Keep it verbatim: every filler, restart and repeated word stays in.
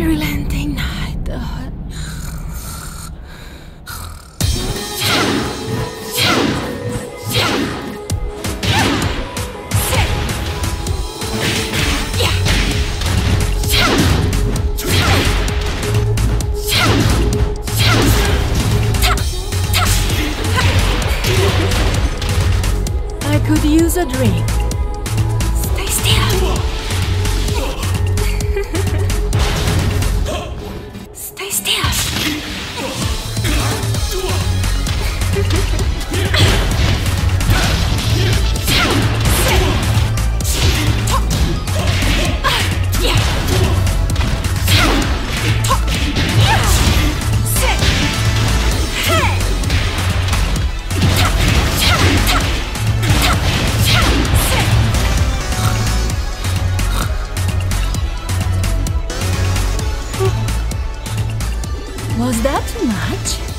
unrelenting night. Uh, I could use a drink. Stay still. Stay still. Was that too much?